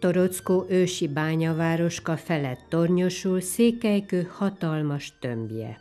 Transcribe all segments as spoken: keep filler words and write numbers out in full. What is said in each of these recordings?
Torockó ősi bányavároska felett tornyosul Székelykő hatalmas tömbje.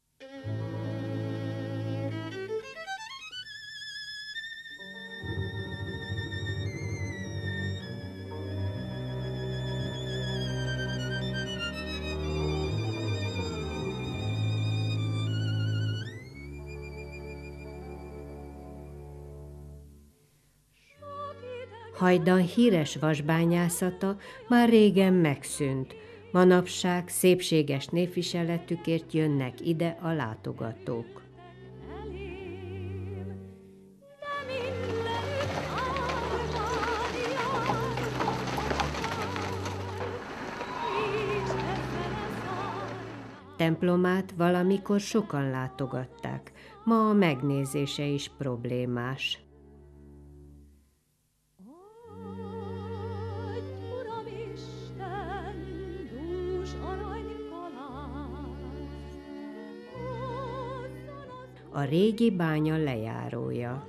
Hajdan híres vasbányászata már régen megszűnt, manapság szépséges névviseletükért jönnek ide a látogatók. Templomát valamikor sokan látogatták, ma a megnézése is problémás. A régi bánya lejárója.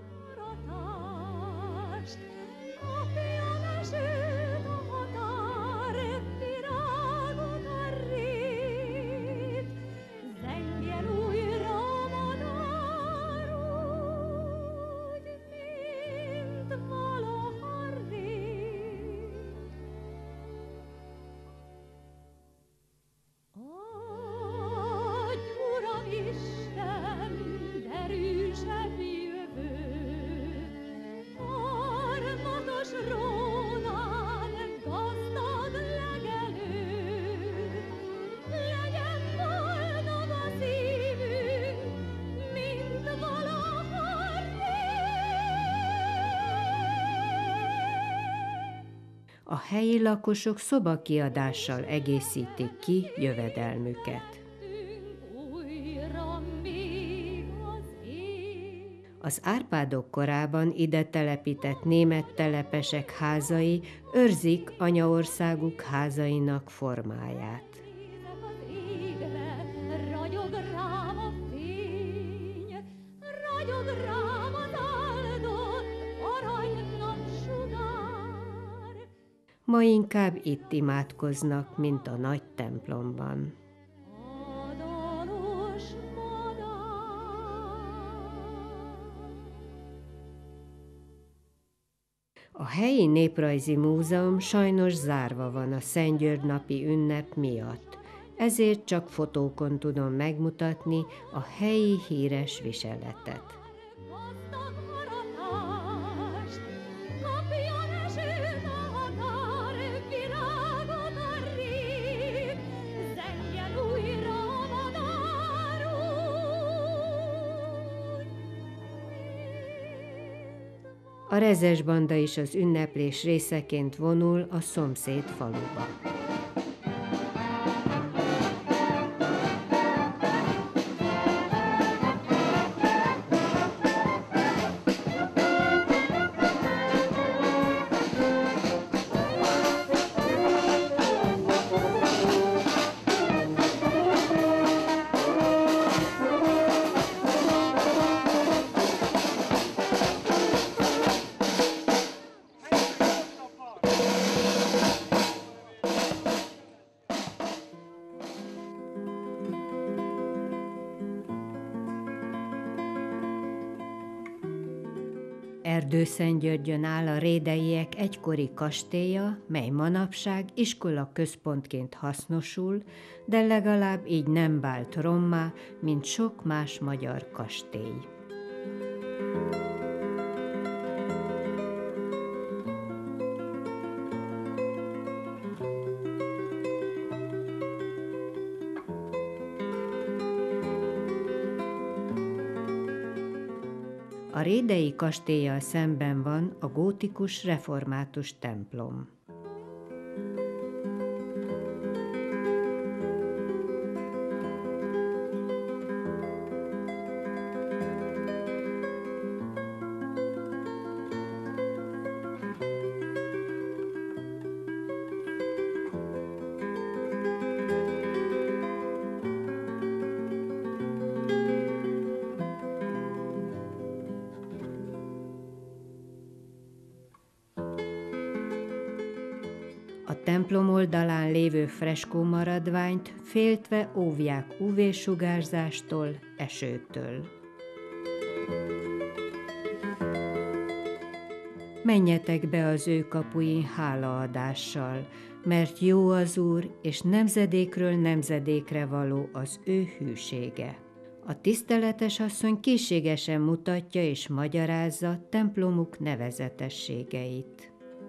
A helyi lakosok szobakiadással egészítik ki jövedelmüket. Az Árpádok korában ide telepített német telepesek házai őrzik anyaországuk házainak formáját. Ma inkább itt imádkoznak, mint a nagy templomban. A helyi néprajzi múzeum sajnos zárva van a Szentgyörgy-napi ünnep miatt, ezért csak fotókon tudom megmutatni a helyi híres viseletet. A rezes banda is az ünneplés részeként vonul a szomszéd faluba. Erdőszentgyörgyön áll a rédeiek egykori kastélya, mely manapság iskola központként hasznosul, de legalább így nem vált rommá, mint sok más magyar kastély. A rédei kastéllyal szemben van a gótikus református templom. A templom oldalán lévő freskó maradványt féltve óvják ú vé-sugárzástól, esőtől. Menjetek be az ő kapuin hálaadással, mert jó az Úr, és nemzedékről nemzedékre való az ő hűsége. A tiszteletes asszony készségesen mutatja és magyarázza templomuk nevezetességeit.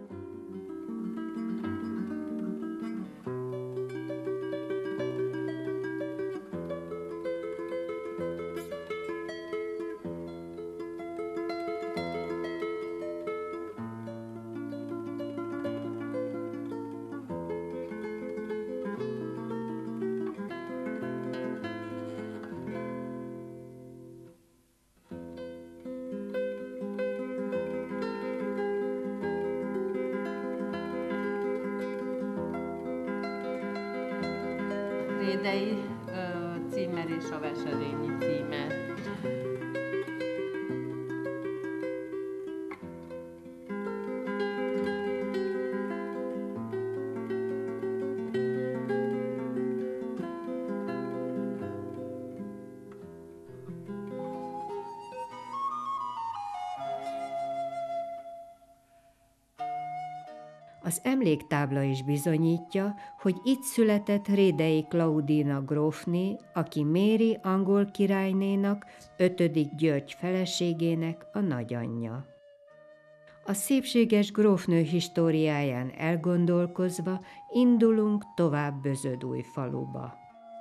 Rédei ö, címer és a Veselényi címer. Az emléktábla is bizonyítja, hogy itt született Rédei Klaudína grófné, aki Méri angol királynénak, ötödik György feleségének a nagyanyja. A szépséges grófnő históriáján elgondolkozva indulunk tovább Bözödújfaluba.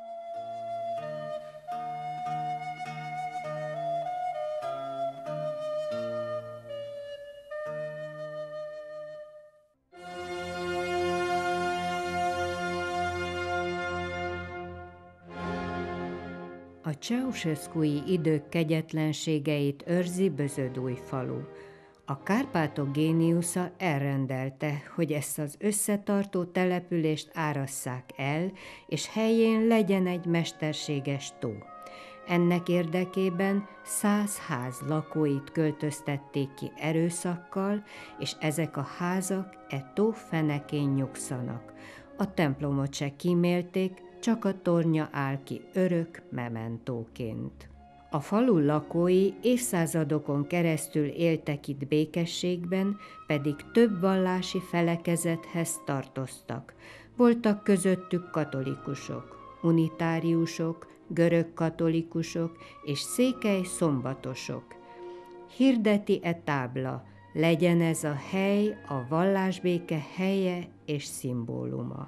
A Ceausescu-i idők kegyetlenségeit őrzi Bözödújfalu. A Kárpátok géniusza elrendelte, hogy ezt az összetartó települést árasszák el, és helyén legyen egy mesterséges tó. Ennek érdekében száz ház lakóit költöztették ki erőszakkal, és ezek a házak e tó fenekén nyugszanak. A templomot se kímélték, csak a tornya áll ki örök mementóként. A falu lakói évszázadokon keresztül éltek itt békességben, pedig több vallási felekezethez tartoztak. Voltak közöttük katolikusok, unitáriusok, görög katolikusok és székely szombatosok. Hirdeti e tábla, legyen ez a hely a vallásbéke helye és szimbóluma.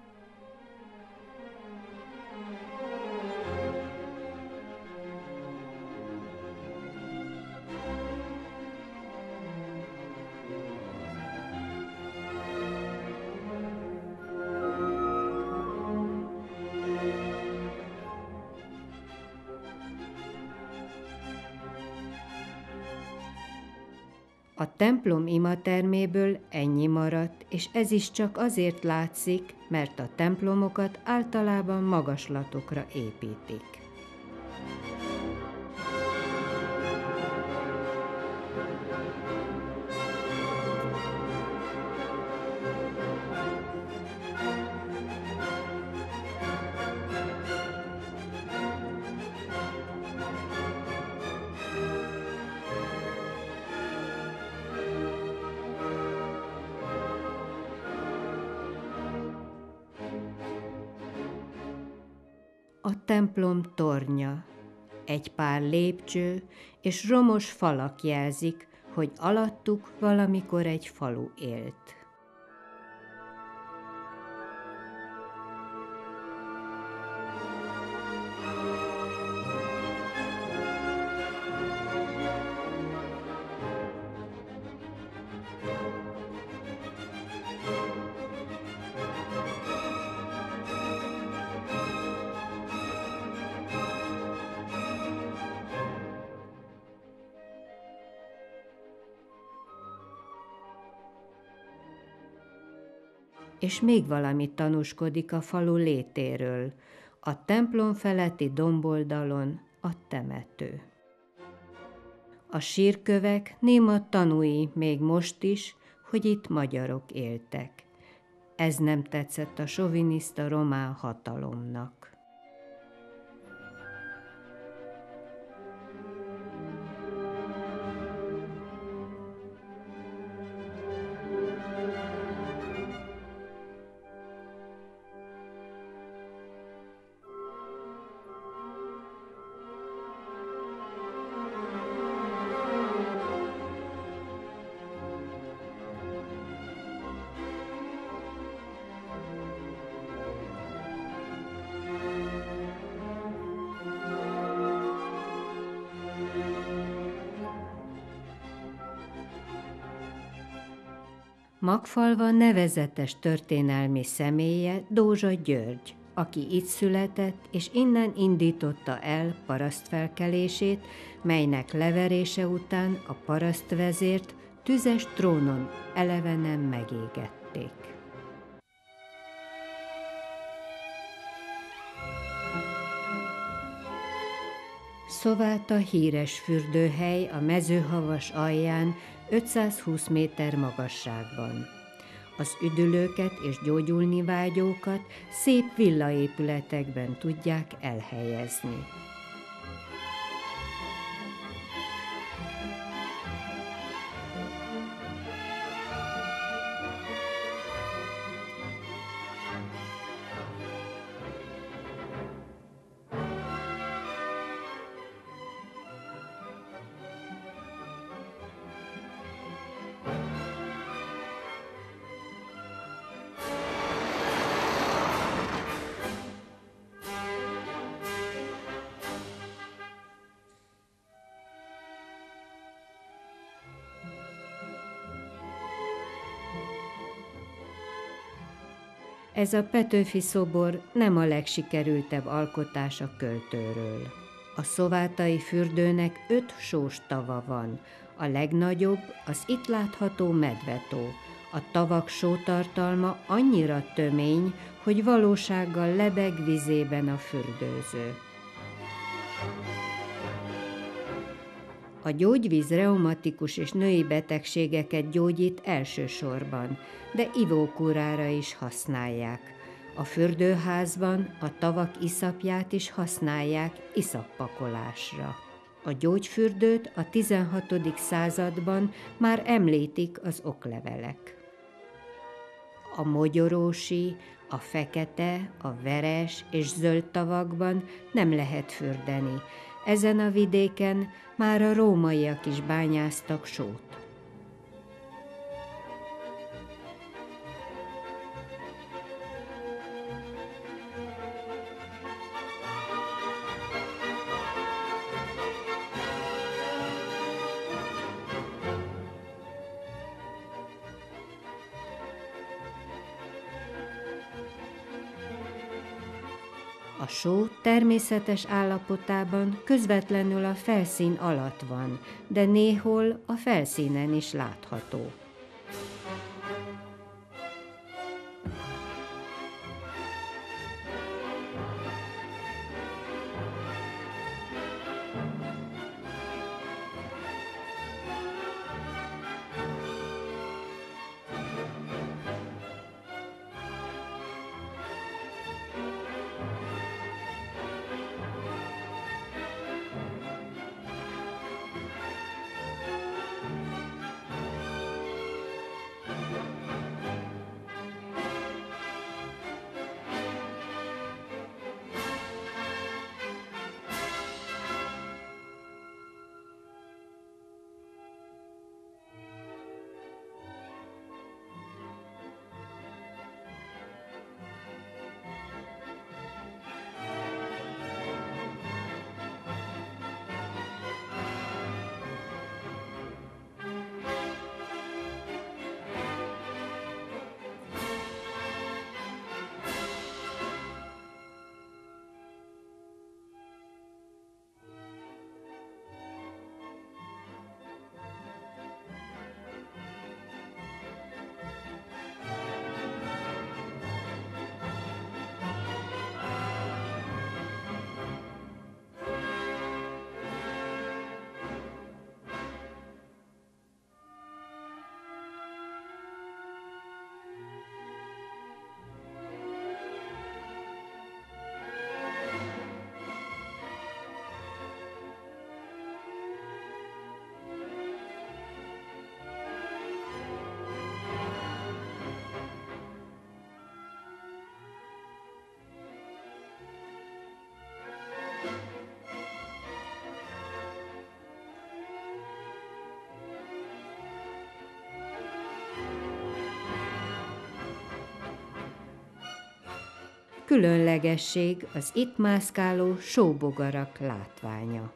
A templom imaterméből ennyi maradt, és ez is csak azért látszik, mert a templomokat általában magaslatokra építik. A templom tornya, egy pár lépcső és romos falak jelzik, hogy alattuk valamikor egy falu élt. És még valami tanúskodik a falu létéről. A templom feletti domboldalon a temető. A sírkövek néma tanúi még most is, hogy itt magyarok éltek. Ez nem tetszett a soviniszta román hatalomnak. Magfalva nevezetes történelmi személye Dózsa György, aki itt született, és innen indította el parasztfelkelését, melynek leverése után a parasztvezért tüzes trónon elevenen megégették. Szováta híres fürdőhely a Mezőhavas alján ötszázhúsz méter magasságban. Az üdülőket és gyógyulni vágyókat szép villaépületekben tudják elhelyezni. Ez a Petőfi szobor nem a legsikerültebb alkotás a költőről. A szovátai fürdőnek öt sós tava van. A legnagyobb az itt látható Medvetó. A tavak sótartalma annyira tömény, hogy valósággal lebeg vizében a fürdőző. A gyógyvíz reumatikus és női betegségeket gyógyít elsősorban, de ivókúrára is használják. A fürdőházban a tavak iszapját is használják iszappakolásra. A gyógyfürdőt a tizenhatodik században már említik az oklevelek. A mogyorósi, a fekete, a veres és zöld tavakban nem lehet fürdeni. Ezen a vidéken már a rómaiak is bányáztak sót. A só természetes állapotában közvetlenül a felszín alatt van, de néhol a felszínen is látható. Különlegesség az itt mászkáló sóbogarak látványa.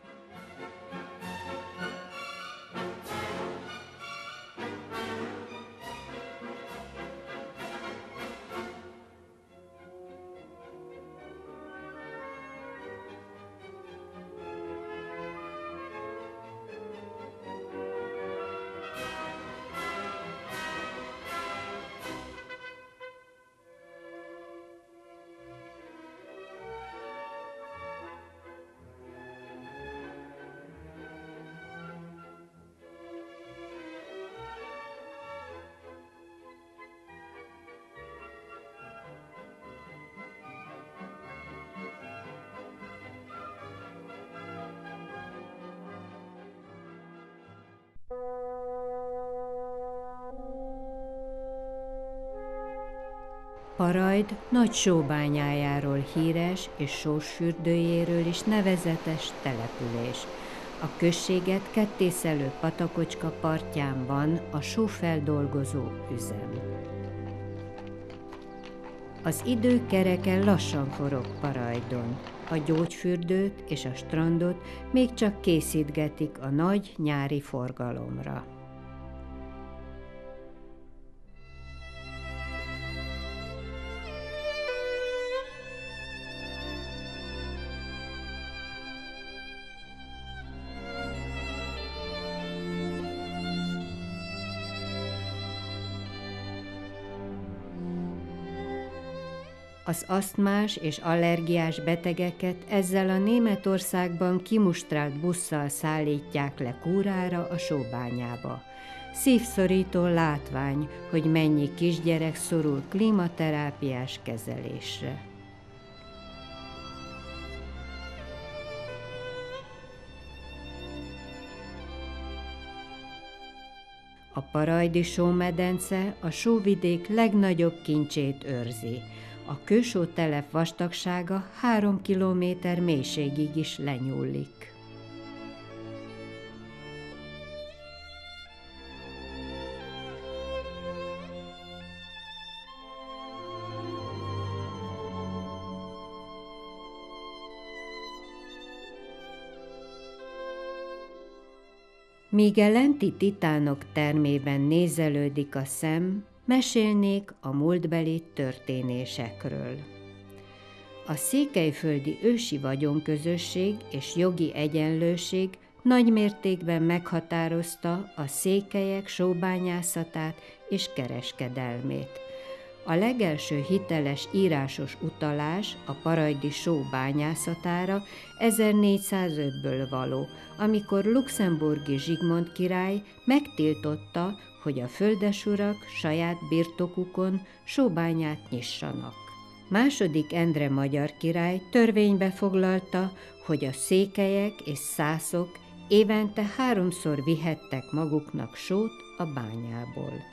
Parajd nagy sóbányájáról híres és sósfürdőjéről is nevezetes település. A községet kettészelő patakocska partján van a sófeldolgozó üzem. Az idő kereken lassan forog Parajdon. A gyógyfürdőt és a strandot még csak készítgetik a nagy nyári forgalomra. Az asztmás és allergiás betegeket ezzel a Németországban kimustrált busszal szállítják le kúrára a sóbányába. Szívszorító látvány, hogy mennyi kisgyerek szorul klímaterápiás kezelésre. A parajdi sómedence a sóvidék legnagyobb kincsét őrzi. A kősótelep vastagsága három kilométer mélységig is lenyúlik. Míg a lenti titánok termében nézelődik a szem, mesélnék a múltbeli történésekről. A székelyföldi ősi vagyonközösség és jogi egyenlőség nagy mértékben meghatározta a székelyek sóbányászatát és kereskedelmét. A legelső hiteles írásos utalás a parajdi só bányászatára ezernégyszázötből való, amikor luxemburgi Zsigmond király megtiltotta, hogy a földesurak saját birtokukon sóbányát nyissanak. Második Endre magyar király törvénybe foglalta, hogy a székelyek és szászok évente háromszor vihettek maguknak sót a bányából.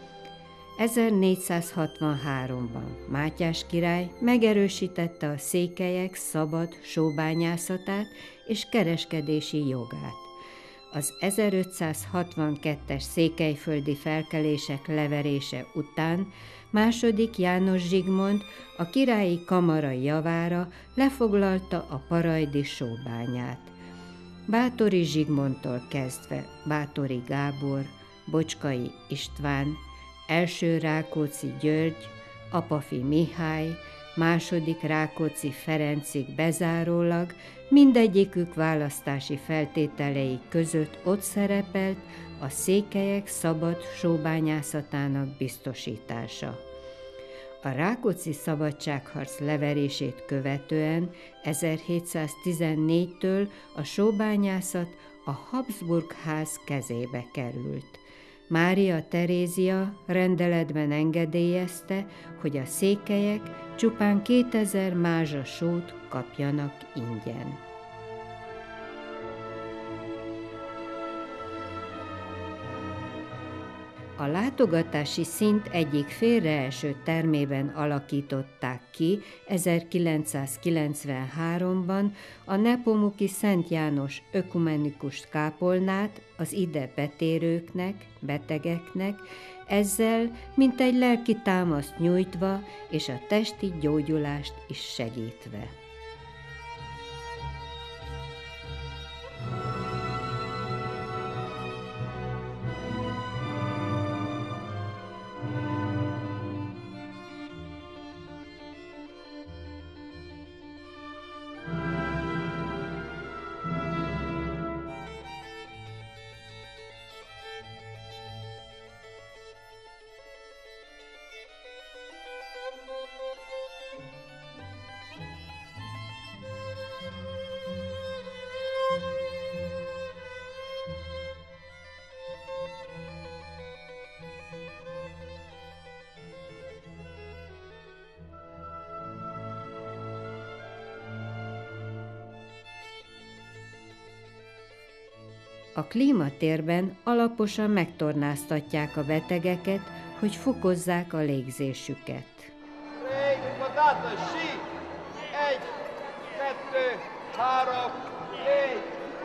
ezernégyszázhatvanháromban Mátyás király megerősítette a székelyek szabad sóbányászatát és kereskedési jogát. Az ezerötszázhatvankettes székelyföldi felkelések leverése után második János Zsigmond a királyi kamara javára lefoglalta a parajdi sóbányát. Báthori Zsigmondtól kezdve Báthori Gábor, Bocskai István, első Rákóczi György, Apafi Mihály, második Rákóczi Ferencig bezárólag mindegyikük választási feltételei között ott szerepelt a székelyek szabad sóbányászatának biztosítása. A Rákóczi szabadságharc leverését követően ezerhétszáztizennégytől a sóbányászat a Habsburg-ház kezébe került. Mária Terézia rendeletben engedélyezte, hogy a székelyek csupán kétezer mázsa sót kapjanak ingyen. A látogatási szint egyik félreeső termében alakították ki ezerkilencszázkilencvenháromban a Nepomuki Szent János ökumenikus kápolnát az ide betérőknek, betegeknek, ezzel mintegy lelki támaszt nyújtva és a testi gyógyulást is segítve. A klímatérben alaposan megtornáztatják a betegeket, hogy fokozzák a légzésüket. Egy, kettő, három, négy,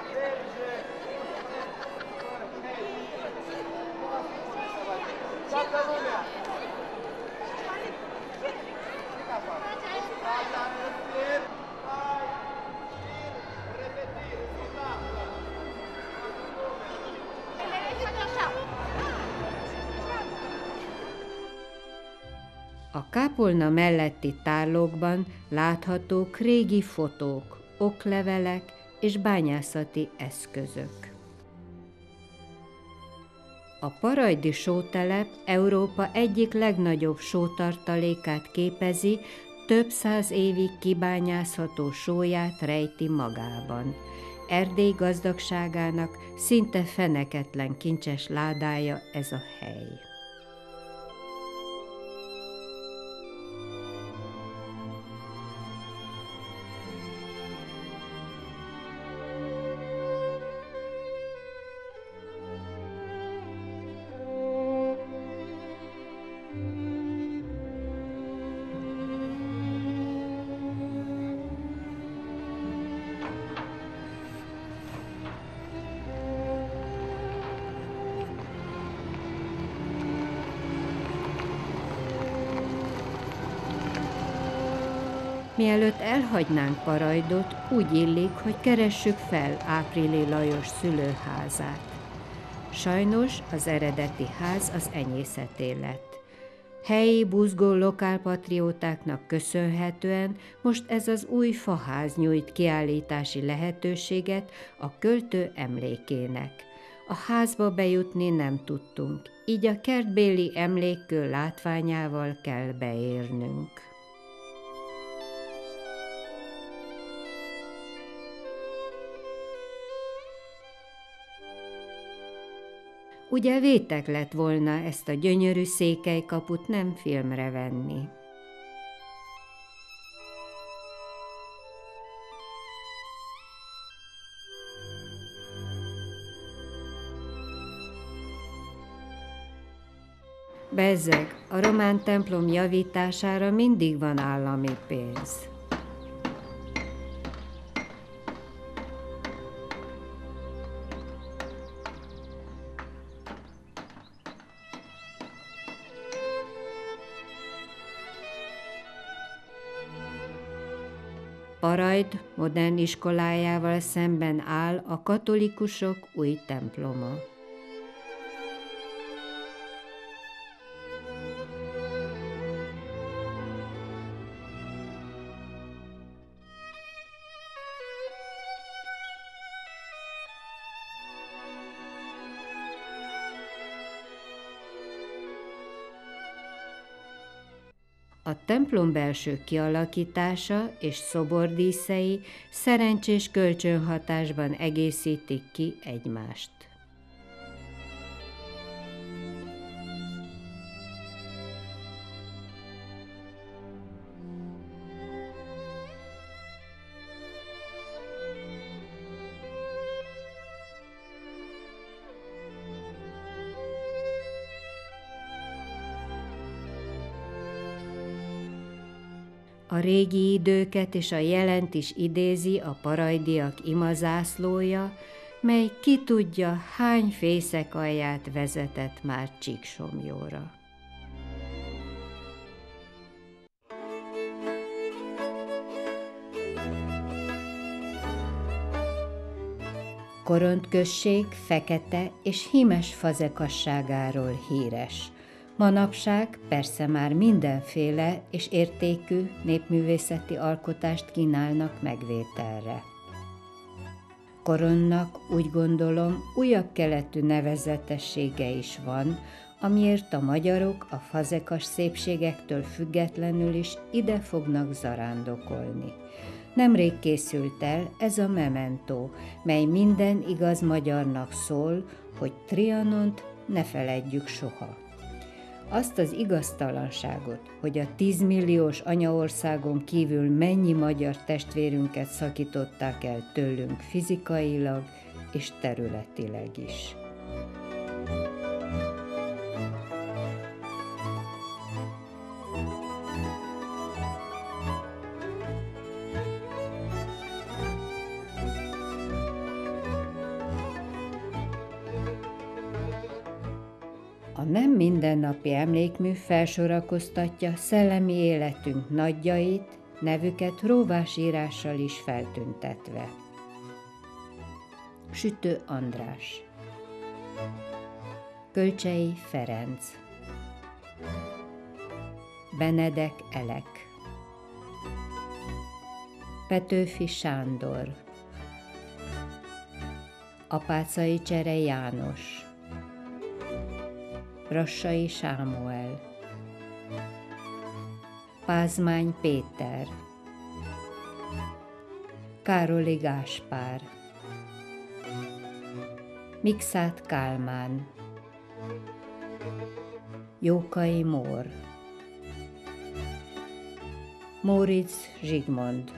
A kápolna melletti tárlókban láthatók régi fotók, oklevelek és bányászati eszközök. A parajdi sótelep Európa egyik legnagyobb sótartalékát képezi, több száz évig kibányászható sóját rejti magában. Erdély gazdagságának szinte feneketlen kincses ládája ez a hely. Mielőtt elhagynánk Parajdot, úgy illik, hogy keressük fel Áprili Lajos szülőházát. Sajnos az eredeti ház az enyészeté lett. Helyi buzgó lokálpatriótáknak köszönhetően most ez az új faház nyújt kiállítási lehetőséget a költő emlékének. A házba bejutni nem tudtunk, így a kertbéli emlékkő látványával kell beérnünk. Ugye vétek lett volna ezt a gyönyörű székelykaput nem filmre venni. Bezzeg, a román templom javítására mindig van állami pénz. Parajd modern iskolájával szemben áll a katolikusok új temploma. A templom belső kialakítása és szobordíszei szerencsés kölcsönhatásban egészítik ki egymást. A régi időket és a jelent is idézi a parajdiak imazászlója, mely ki tudja, hány fészek alját vezetett már Csíksomlyóra. Koront község fekete és hímes fazekasságáról híres. Manapság persze már mindenféle és értékű népművészeti alkotást kínálnak megvételre. Koronnak úgy gondolom újabb keletű nevezetessége is van, amiért a magyarok a fazekas szépségektől függetlenül is ide fognak zarándokolni. Nemrég készült el ez a memento, mely minden igaz magyarnak szól, hogy Trianont ne feledjük soha. Azt az igaztalanságot, hogy a tízmilliós anyaországon kívül mennyi magyar testvérünket szakították el tőlünk fizikailag és területileg is. A nem mindennapi emlékmű felsorakoztatja szellemi életünk nagyjait, nevüket róvásírással is feltüntetve. Sütő András, Kölcsei Ferenc, Benedek Elek, Petőfi Sándor, Apáczai Csere János, Brassai Sámuel, Pázmány Péter, Károli Gáspár, Mikszáth Kálmán, Jókai Mór, Móricz Zsigmond,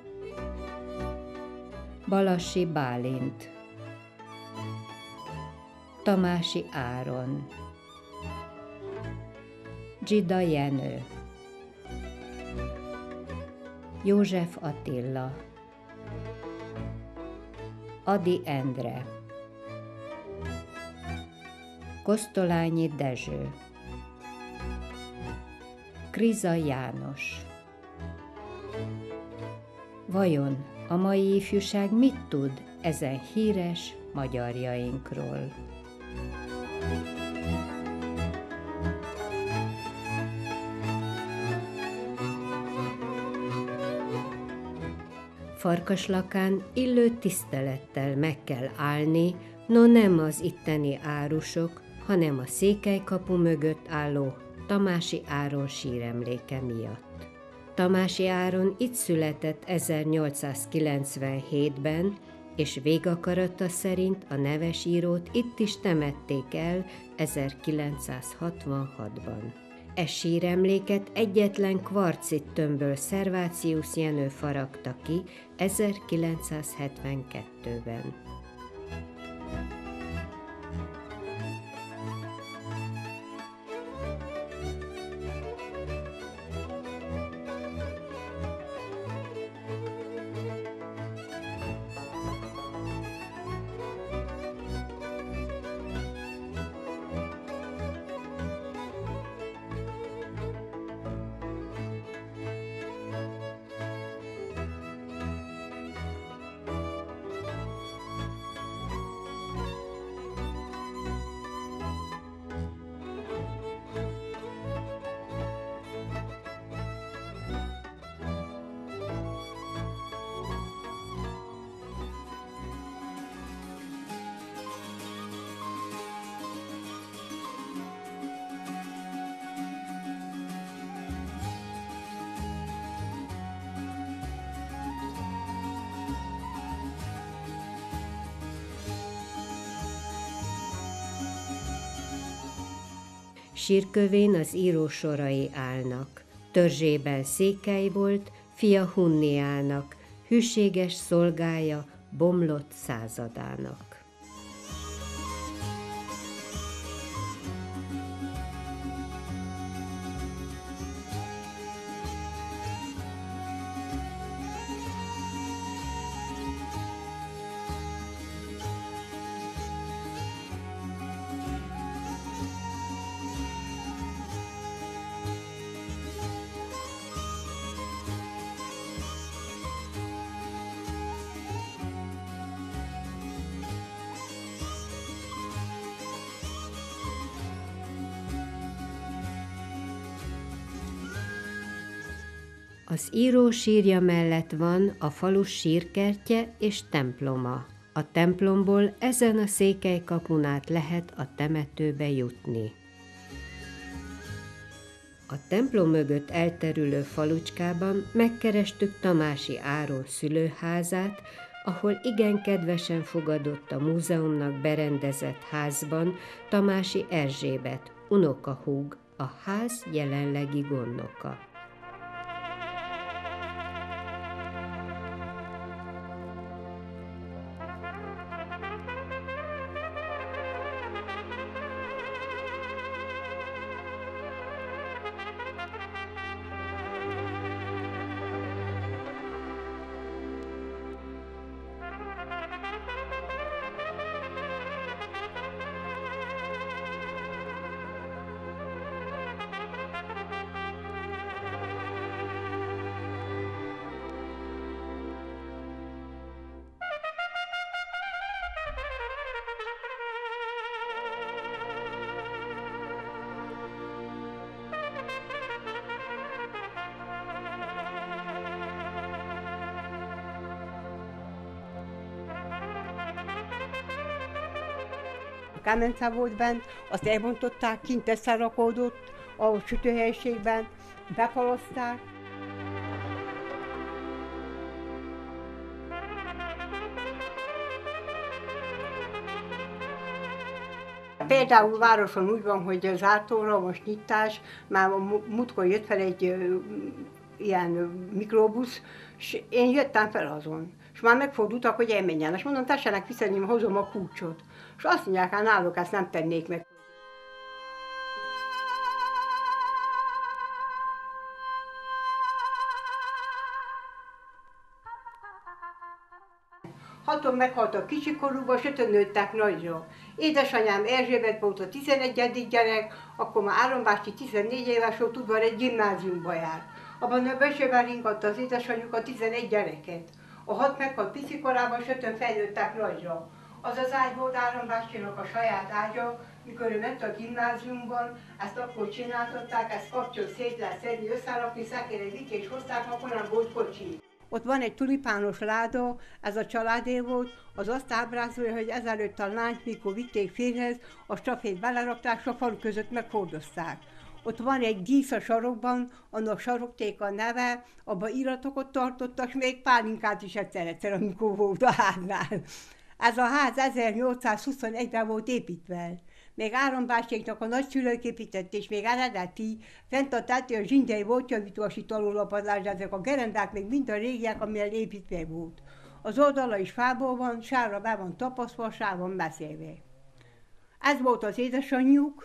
Balassi Bálint, Tamási Áron, Dzsida Jenő, József Attila, Ady Endre, Kosztolányi Dezső, Kriza János. Vajon a mai ifjúság mit tud ezen híres magyarjainkról? Farkaslakán illő tisztelettel meg kell állni, no nem az itteni árusok, hanem a Székelykapu mögött álló Tamási Áron síremléke miatt. Tamási Áron itt született ezernyolcszázkilencvenhétben, és végakarata szerint a neves írót itt is temették el ezerkilencszázhatvanhatban. E síremléket egyetlen kvarcit tömbből Servácius Jenő faragta ki ezerkilencszázhetvenkettőben. Sírkövén az író sorai állnak. Törzsében Székely volt, fia Hunniának, hűséges szolgája bomlott századának. Az író sírja mellett van a falu sírkertje és temploma. A templomból ezen a székelykapun át lehet a temetőbe jutni. A templom mögött elterülő falucskában megkerestük Tamási Áron szülőházát, ahol igen kedvesen fogadott a múzeumnak berendezett házban Tamási Erzsébet, unokahúg, a ház jelenlegi gondnoka. Kemence volt bent, azt elbontották, kint összerakódott a sütőhelyiségben, bepalozták. Például városon úgy van, hogy zártóra most nyitás, már múltkor jött fel egy ö, ilyen mikrobusz, és én jöttem fel azon. És már megfordultak, hogy elmenjen. És mondom, tessenek vissza, én hozom a kulcsot. És azt mondják, hát náluk ezt nem tennék meg. Haton meghaltak kicsikorúban, és ötön nőttek nagyra. Édesanyám Erzsébet volt a tizenegyedik gyerek, akkor már Áron bácsi tizennégy éves volt, udvar egy gimnáziumba járt. Abban a Besőben ringatta az édesanyjuk a tizenegy gyereket. A hat meghalt picikorában, és ötön felnőttek nagyra. Az az ágy volt Áron bácsinak a saját ágya, mikor ő ment a gimnáziumban, ezt akkor csináltatták, ezt kapcsol szét lehet szedni, összerakni, szekére vitték és hozták, akkor nem volt kocsi. Ott van egy tulipános láda, ez a családé volt, az azt ábrázolja, hogy ezelőtt a lányt, mikor vitték férjhez, a stafét belerakták, és a falu között meghordozták. Ott van egy dísz a sarokban, annak sarokték a neve, abban iratokat tartottak, és még pálinkát is egyszer-egyszer, amikor volt a háznál. Ez a ház ezernyolcszázhuszonegyben volt építve. Még Áron bácséknak a nagyszülők épített, és még eredeti, fent a tető a zsindei volt javítvási talólapadlás, de ezek a gerendák még mind a régiek, amilyen építve volt. Az oldala is fából van, sárra be van tapasztva, sár van beszélve. Ez volt az édesanyjuk,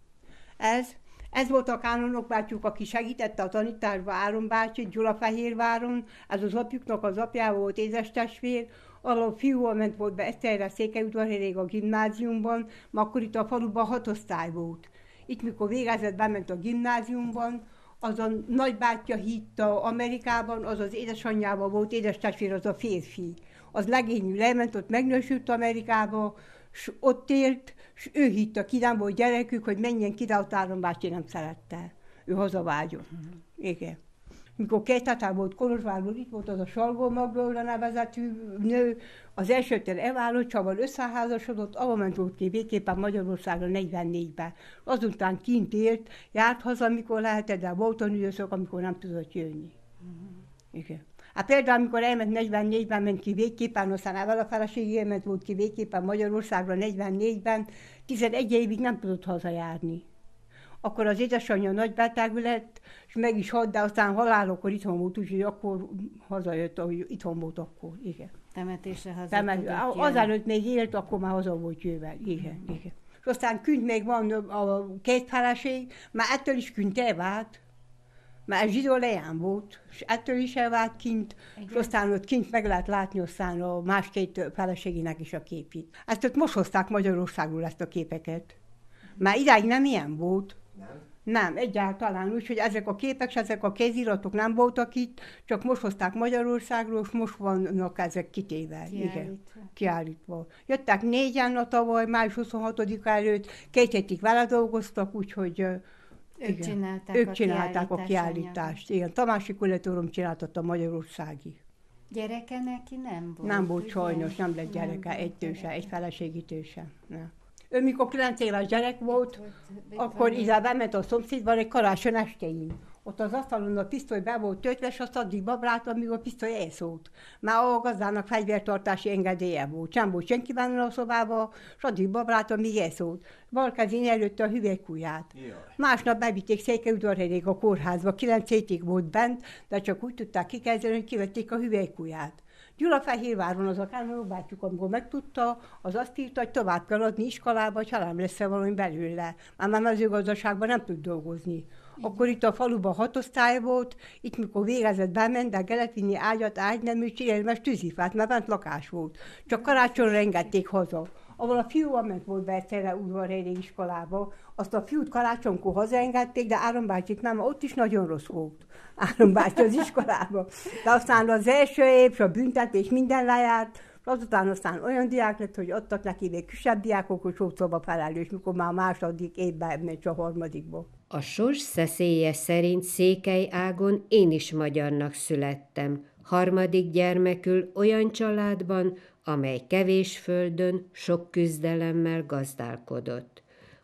ez, ez volt a Kánonok bátyjuk, aki segítette a tanításba Áron bácsit, Gyulafehérváron, ez az apjuknak az apjával volt édestestvér, alól fiúval ment volt be Eszterre Székelyudvarhelyig a gimnáziumban, ma akkor itt a faluban hat osztály volt. Itt mikor végezett, bement a gimnáziumban, az a nagybátyja hitta Amerikában, az az édesanyjával volt édestestvér, az a férfi. Az legényű lement, ott megnősült Amerikába, és ott élt, és ő hitta, ki nem volt gyerekük, hogy menjen ki, de ott Áron bácsi nem szerette. Ő hazavágyott. Uh-huh. Igen. Mikor Kejtátán volt Kolozsvárban, itt volt az a Salgó Magdolna nevezetű nő, az elsőtől elvállott, Csával összeházasodott, ahol ment volt ki végképpen Magyarországra negyvennégyben. Azután kint élt, járt haza, mikor lehetett, de volt olyan időszak, amikor nem tudott jönni. Uh-huh. Igen. Hát például, amikor elment negyvennégyben, ment ki végképpen, aztán evel a feleségével ment volt ki végképpen Magyarországra negyvennégyben, tizenegy évig nem tudott hazajárni. Akkor az édesanyja nagybetegű lett, és meg is halt, de aztán halálokor itthon volt, úgyhogy akkor hazajött, ahogy itthon volt akkor, igen. Temetésre haza Temet, tudott jönni. Azelőtt még élt, akkor már haza volt jövel, igen, mm. igen. És aztán künt még van a két feleség, már ettől is künt elvált, mert zsidó leján volt, és ettől is elvált kint, igen. És aztán ott kint meg lehet látni aztán a más két feleségének is a képét. Ezt ott most hozták Magyarországról ezt a képeket. Már idáig nem ilyen volt. Nem? Nem, egyáltalán úgy, hogy ezek a képek, és ezek a kéziratok nem voltak itt, csak most hozták Magyarországról, és most vannak ezek kitéve. Kiállítva. Igen, kiállítva. Jöttek négyen a tavaly, május huszonhatodika előtt, két hétig vele dolgoztak, úgyhogy Ők Igen. csinálták Ők a csinálták a kiállítás kiállítást. Igen, Tamási Kollétorum csináltatta a magyarországi. Gyereke neki nem volt. Nem volt ugye? sajnos, nem lett Nem gyereke, volt egy tőse, gyereke. egy feleségi tőse. Ne. Ő mikor kilenc éves gyerek volt, Volt- itt akkor van ide bement a szomszédban egy karácsony estéjén. Ott az asztalon a pisztoly be volt töltve, és azt addig babrált, amíg a pisztoly elszólt. Már a gazdának fegyvertartási engedélye volt. Nem volt senki benne a szobába, és addig babrált, amíg elszólt. Bal kezén előtte a hüvelykujját. Másnap bevitték Székelyudvarhelyig a kórházba, kilenc hétig volt bent, de csak úgy tudták kikezdeni, hogy kivették a hüvelykujját. Gyulafehérváron az a Kánoló bátyjuk, amikor megtudta, az azt írta, hogy tovább kell adni iskolába, hogy ha nem lesz valami belőle. Már már mezőgazdaságban nem tud dolgozni. Akkor itt a faluban hat osztály volt, itt mikor végezett bement, de kellett vinni ágyat, ágynemű, csinálmas tűzifát, mert bent lakás volt. Csak karácsonyra engedték haza. Ahol a fiú ment volt be egyszerre udvarhelyi iskolába, azt a fiút karácsonykor hazaengedték, de Áron bácsit nem, ott is nagyon rossz volt. Áron bácsi az iskolába. De aztán az első év, és a büntetés minden lejárt, azután aztán olyan diák lett, hogy adtak neki még kisebb diákok, hogy sószoba felelős, mikor már második évben megy a harmadikba. A sors szeszélye szerint Székely ágon én is magyarnak születtem, harmadik gyermekül olyan családban, amely kevés földön sok küzdelemmel gazdálkodott.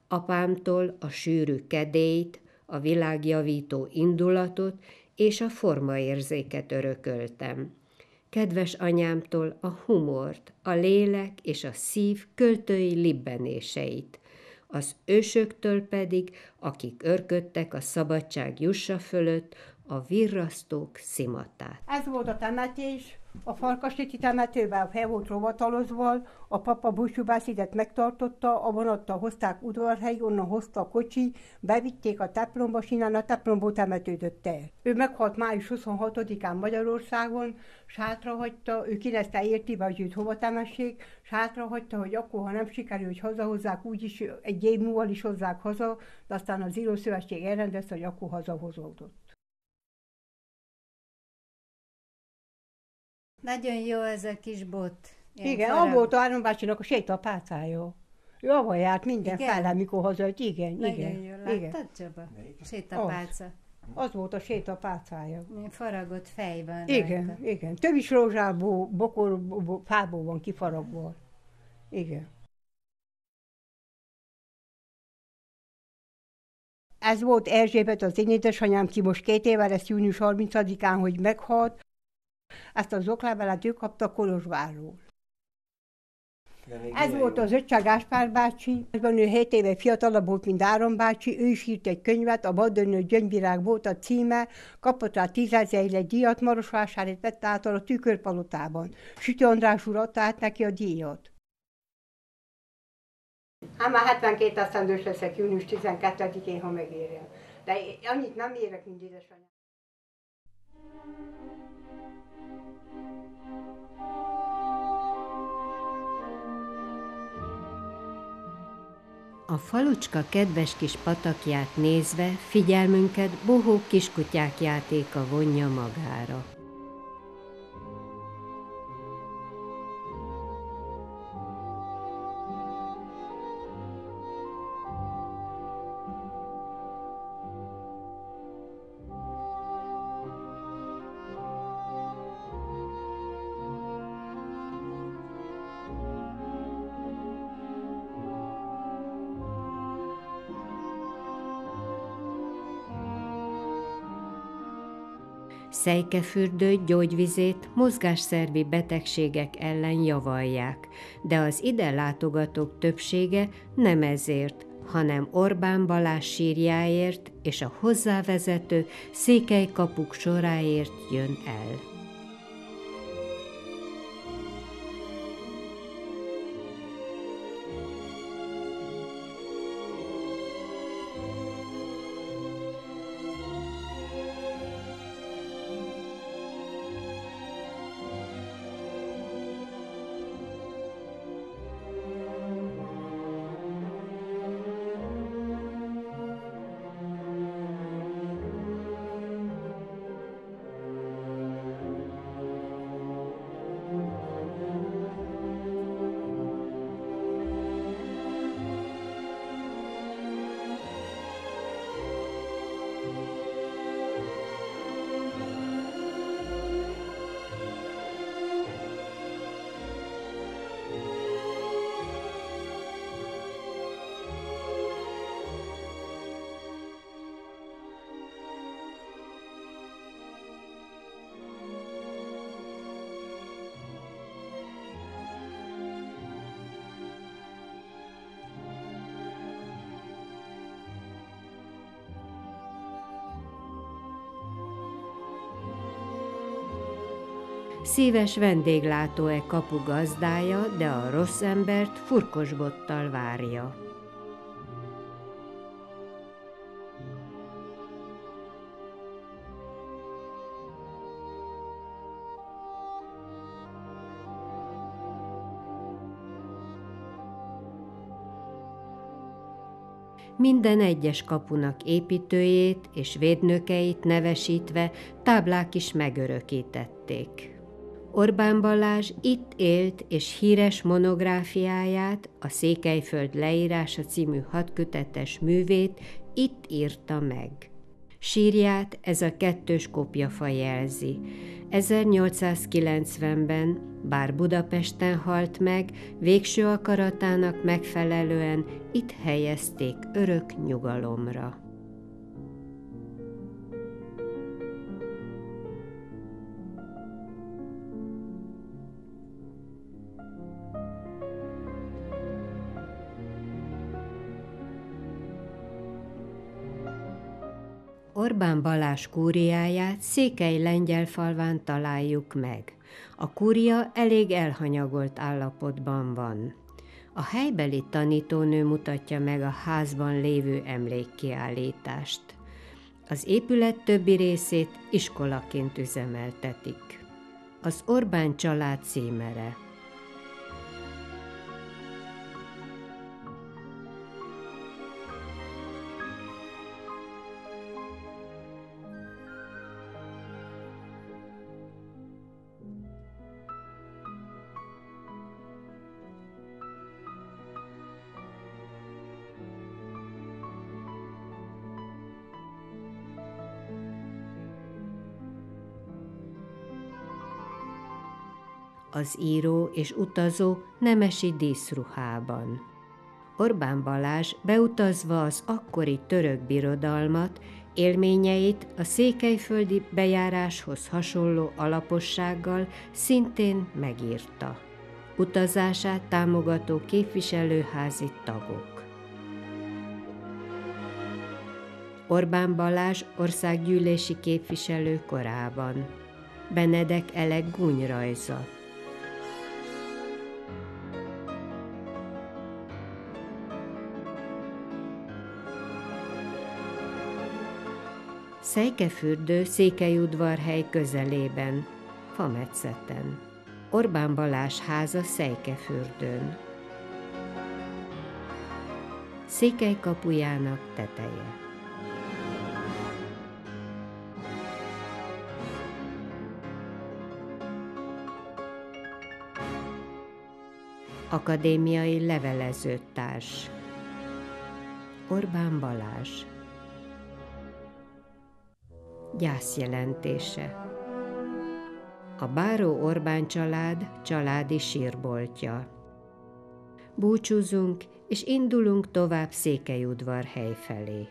Apámtól a sűrű kedélyt, a világjavító indulatot és a formaérzéket örököltem. Kedves anyámtól a humort, a lélek és a szív költői libbenéseit, az ősöktől pedig, akik örködtek a szabadság jussa fölött, a virrasztók szimatát. Ez volt a temetés, a Farkasréti temetőben fel volt rovatalozva, a papa búcsúbeszédet megtartotta, a vonattal hozták Udvarhelyig, onnan hozta a kocsi, bevitték a templomba, és innen a templomból temetődött el. Ő meghalt május huszonhatodikán Magyarországon, sátra hagyta, ő kineszte értibe, hogy őt hova temessék, sátra hagyta, hogy akkor, ha nem sikerül, hogy hazahozzák, úgyis egy év múlva is hozzák haza, de aztán az írószövetség elrendezte, hogy akkor hazahozódott. Nagyon jó ez a kis bot. Ilyen Igen, farag. abban volt Áron bácsinak a sétapálcája. Ő avval járt mindenfele, Igen? mikor hazajött. Igen, Nagyon igen. jó, igen. láttad, Csaba? Sétapálca. Az volt a sétapálcája. Ilyen faragott fej van Igen, rajta. igen. Több is rózsából, bokor, bo- fából van kifaragva. Igen. Ez volt Erzsébet, az én édesanyám, ki most két évvel lesz június harmincadikán, hogy meghalt. Ezt az oklevelet ő kapta Kolozsvárról. Ez volt az öccse Gáspár bácsi, ő hét éve fiatalabb volt, mint Áron bácsi, ő is írt egy könyvet, a Baddönő Gyöngyvirág volt a címe, kapott rá tízezer egy díjat, Marosvásárhelyt vette át a Tükörpalotában. Sütő András úr adta át neki a díjat. Hát már hetvenkét esztendős leszek június tizenkettedikén, ha megérjem. De annyit nem érek, mint édesanyám. A falucska kedves kis patakját nézve figyelmünket bohó kiskutyák játéka vonja magára. Szejkefürdő gyógyvizét mozgásszervi betegségek ellen javalják, de az ide látogatók többsége nem ezért, hanem Orbán Balázs sírjáért és a hozzávezető székelykapuk soráért jön el. Szíves vendéglátó-e kapu gazdája, de a rossz embert furkosbottal várja. Minden egyes kapunak építőjét és védnökeit nevesítve táblák is megörökítették. Orbán Balázs itt élt, és híres monográfiáját, a Székelyföld leírása című hatkötetes művét itt írta meg. Sírját ez a kettős kopjafa jelzi. ezernyolcszázkilencvenben, bár Budapesten halt meg, végső akaratának megfelelően itt helyezték örök nyugalomra. Orbán Balázs kúriáját Székely-Lengyelfalván találjuk meg. A kúria elég elhanyagolt állapotban van. A helybeli tanítónő mutatja meg a házban lévő emlékkiállítást. Az épület többi részét iskolaként üzemeltetik. Az Orbán család címere. Az író és utazó nemesi díszruhában. Orbán Balázs beutazva az akkori török birodalmat, élményeit a székelyföldi bejáráshoz hasonló alapossággal szintén megírta. Utazását támogató képviselőházi tagok. Orbán Balázs országgyűlési képviselő korában. Benedek Elek gúnyrajza. Szejkefürdő Székelyudvarhely közelében, fametszeten. Orbán Balázs háza Szejkefürdőn. Székely kapujának teteje. Akadémiai levelezőtárs. Orbán Balázs. Gyászjelentése. A Báró Orbán család családi sírboltja. Búcsúzunk, és indulunk tovább Székelyudvarhely felé.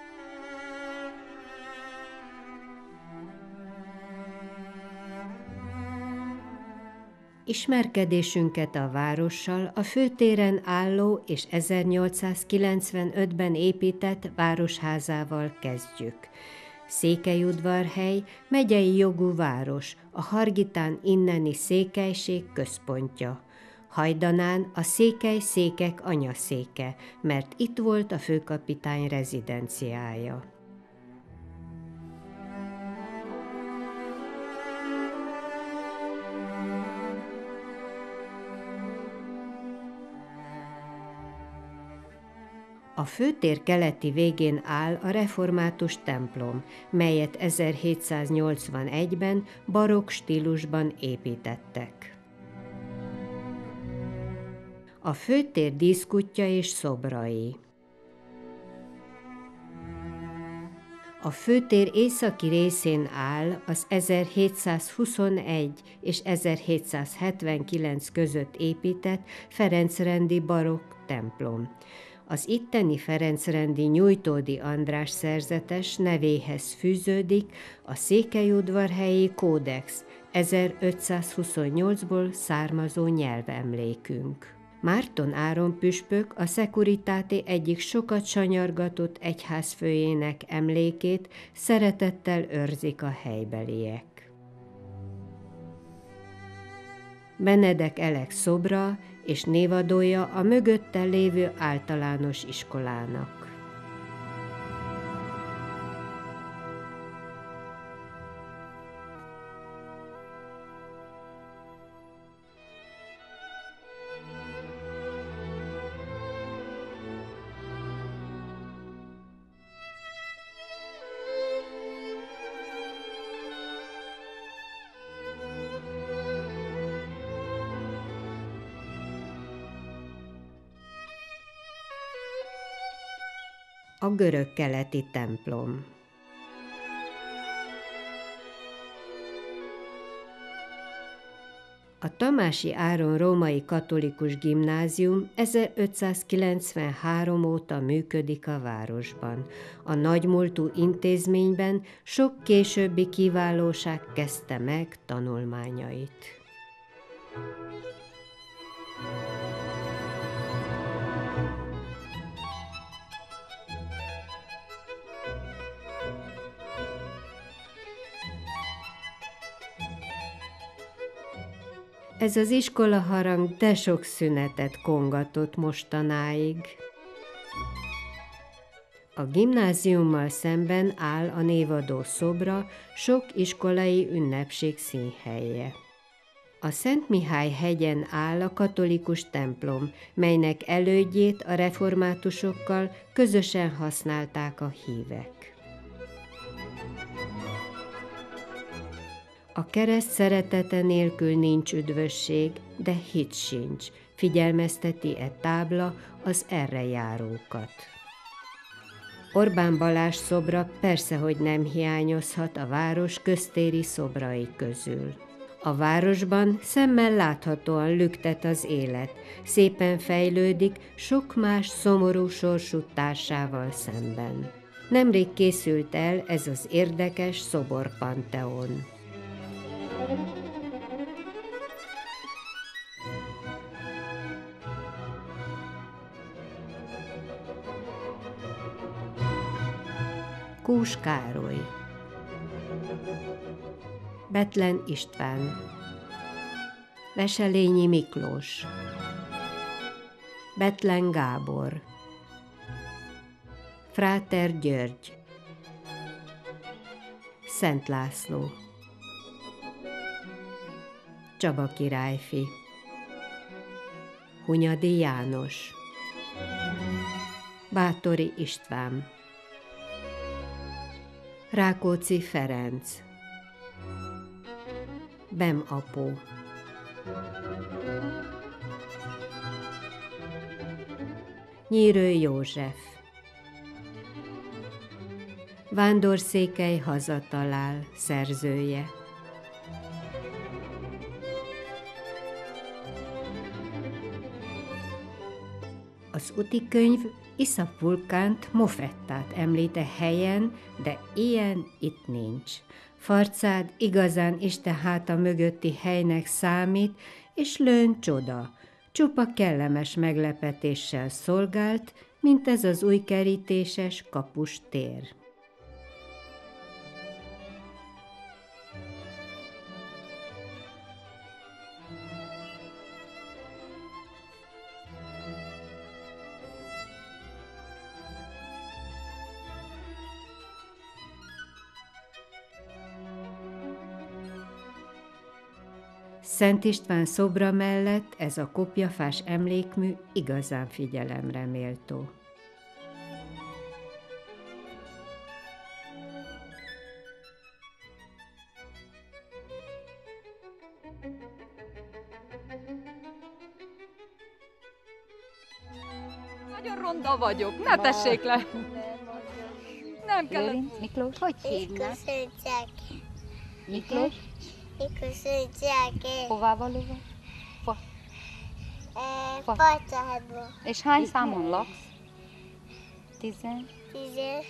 Ismerkedésünket a várossal a főtéren álló és ezernyolcszázkilencvenötben épített városházával kezdjük. Székelyudvarhely megyei jogú város, a Hargitán inneni székelység központja. Hajdanán a székely székek anyaszéke, mert itt volt a főkapitány rezidenciája. A főtér keleti végén áll a református templom, melyet ezerhétszáznyolcvanegyben barokk stílusban építettek. A főtér díszkuttya és szobrai. A főtér északi részén áll az ezerhétszázhuszonegy és ezerhétszázhetvenkilenc között épített ferencrendi barokk templom. Az itteni ferencrendi Nyújtódi András szerzetes nevéhez fűződik a székelyudvarhelyi kódex ezerötszázhuszonnyolcból származó nyelvemlékünk. Márton Áron püspök a Securitate egyik sokat sanyargatott egyházfőjének emlékét szeretettel őrzik a helybeliek. Benedek Elek szobra és névadója a mögötte lévő általános iskolának. A görög-keleti templom. A Tamási Áron Római Katolikus Gimnázium ezerötszázkilencvenhárom óta működik a városban. A nagymúltú intézményben sok későbbi kiválóság kezdte meg tanulmányait. Ez az iskolaharang de sok szünetet kongatott mostanáig. A gimnáziummal szemben áll a névadó szobra, sok iskolai ünnepség színhelye. A Szent Mihály hegyen áll a katolikus templom, melynek elődjét a reformátusokkal közösen használták a hívek. A kereszt szeretete nélkül nincs üdvösség, de hit sincs, figyelmezteti e tábla az erre járókat. Orbán Balázs szobra persze, nem hiányozhat a város köztéri szobrai közül. A városban szemmel láthatóan lüktet az élet, szépen fejlődik sok más szomorú sorsú társával szemben. Nemrég készült el ez az érdekes szoborpanteon. Kús Károly, Bethlen István, Veselényi Miklós, Bethlen Gábor, Fráter György, Szent László, Csaba királyfi, Hunyadi János, Báthori István, Rákóczi Ferenc, Bem apó, Nyírő József, Vándorszékely hazatalál szerzője. Az úti könyv Iszap Vulkánt, Mofettát említ a helyen, de ilyen itt nincs. Farcád igazán Isten háta mögötti helynek számít, és lőn csoda, csupa kellemes meglepetéssel szolgált, mint ez az új kerítéses kapus tér. Szent István szobra mellett ez a kopjafás emlékmű igazán figyelemre méltó. Nagyon ronda vagyok, ne tessék le! Nem kell. Lőrinc, Miklós, hogy hívnak? Miklós? Hová valóva? Fa. Fa. Facádba. És hány számon laksz? Tizen? Tízes.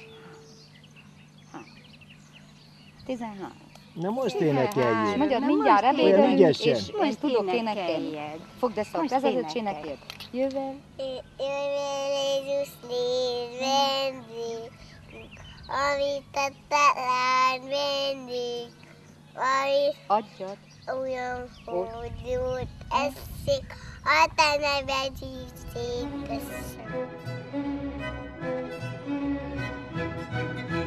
Tizenhárom. Na most énekeljünk. Mondjad, mindjárt Olyan ebédelünk, ügyesen. és most tudok énekelni. Fogd ezt a kezedet, és énekeljed. Jövel. Jöjjön Jézus légy vendég, amit a talán mindig. Varis Adjad. olyan hódút eszik, a te neved is széteszem.